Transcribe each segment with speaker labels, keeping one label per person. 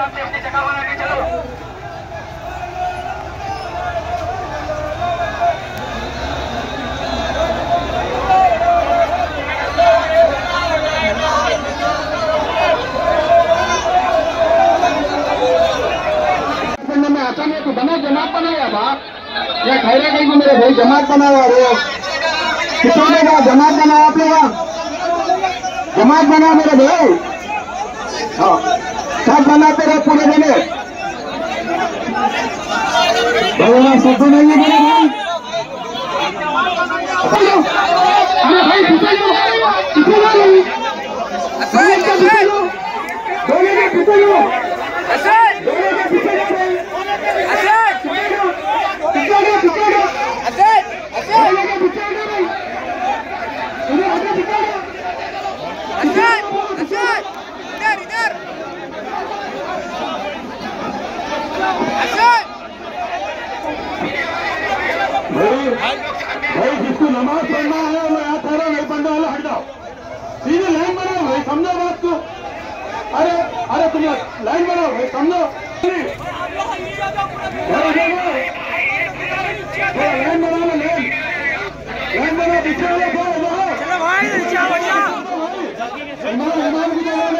Speaker 1: आराम से अपनी जगह बना के चलो।
Speaker 2: में आता नहीं तो बना जमात बनाया बाप या खैरा कहीं मेरे भाई जमात बना हुआ रो कितने का जमात बना आप लोग जमात बना मेरे भाई। हाँ सब बनाते रहे पूरे बने भगवान सब नहीं है मेरे भाई। अरे भाई कितने भाई जिसको नमाज पढ़ना है वो यहाँ ठहरो, नहीं पढ़ने वाला हट जाओ, सीधे लाइन बनाओ भाई, समझो बात को। अरे अरे तुम लाइन बनाओ भाई, समझो लाइन बना लो, लाइन बनाओ, पीछे वाले इमाम की जगह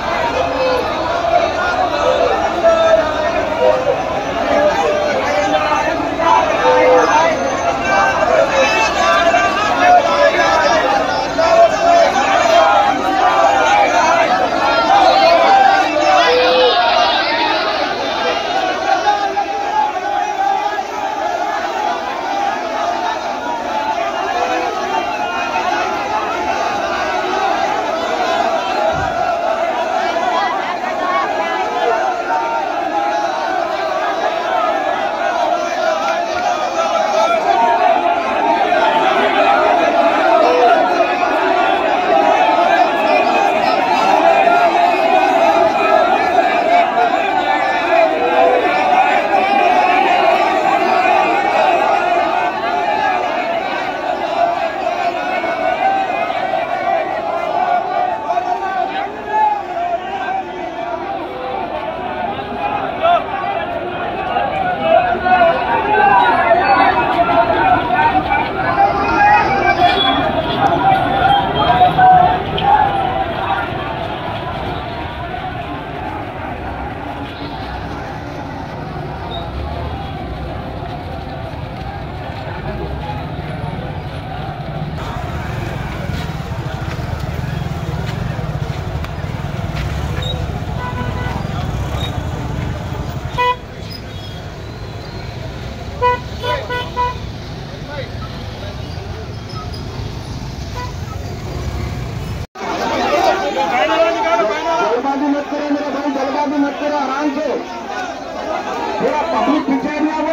Speaker 2: थोड़ा पब्लिक पीछे ना हो।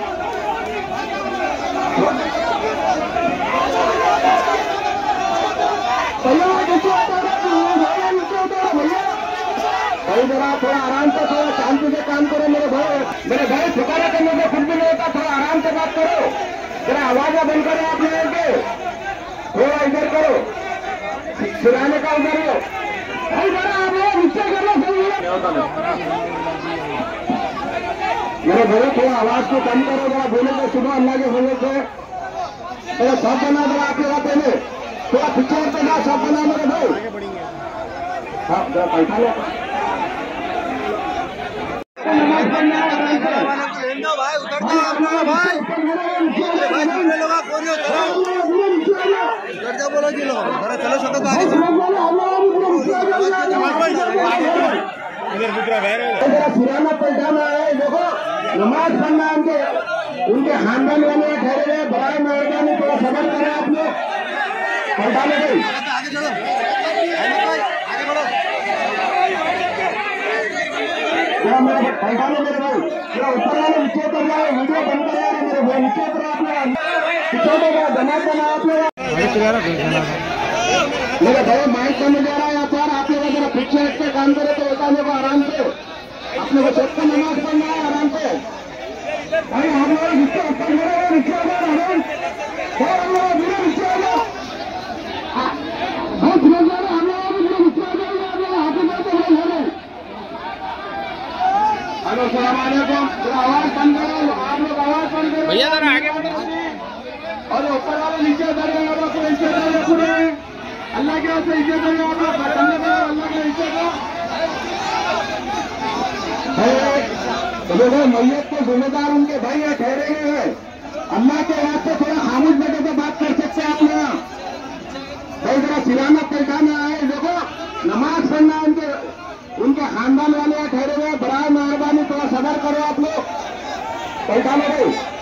Speaker 2: भाई जरा थोड़ा आराम से, थोड़ा शांति से काम करो मेरे भाई। ठिकाना करने से कुछ भी नहीं होता, थोड़ा आराम से बात करो। जरा आवाज बंद करो आप लोगों के, थोड़ा इधर करो, सिराने का उधर हो भाई, जरा आप लोग नीचे करो। मेरे भाई थोड़ा आवाज को कम करो, जरा बोले तो सुबह अल्लाह के फजल से थोड़ा सब बना दो आप लोग पहले, थोड़ा पीछे हटते ना, सब बना मेरे भाई। हाँ जरा पैसा लो
Speaker 3: बोलो जी लोग चलो सब
Speaker 2: पुराना पलटाना है। देखो नमाज पढ़ना उनके खानदान वाले ठहरे हुए, बड़ा मेहरबानी थोड़ा सबर करें आप लोग, पलटाने गई
Speaker 3: आगे चलो, आगे बढ़ो।
Speaker 2: थोड़ा मेरे पलटाने मेरे भाई, थोड़ा ऊपर वाले नीचे उतर जाए, वीडियो बंद कर रहे मेरे भाई, नीचे उतर आप लोग, पीछे देगा जमा करना आप लोग मेरे भाई। माइक बंद जा रहा है यहाँ पर, आप लोग जरा पीछे हट के काम करे तो होता होगा आराम से। अपने को सबको नमाज पढ़ना है आराम से भाई। हम लोग नीचे ऊपर नीचे नीचे आ जाओ, हेलो सलाम वालेकुम। थोड़ा आवाज बंद करो, आप लोग आवाज बंद करो
Speaker 1: भैया जरा आगे बढ़ो।
Speaker 2: और ऊपर वाले नीचे दर गए आप लोग नीचे दर पूरे अल्लाह के वास्ते नीचे दर आप लोग बंद करो, अल्लाह के नीचे दो। तो देखो मैयत के जिम्मेदार उनके भाई यहाँ ठहरे हुए हैं। अल्लाह के वास्ते थोड़ा खामोश बैठे तो बात कर सकते हैं आप लोग। भाई जरा सिराना पलटाना है, देखो नमाज पढ़ना उनके खानदान वाले यहाँ ठहरे हुए, बराए मेहरबानी थोड़ा सबर करो आप लोग। पलटाना भाई।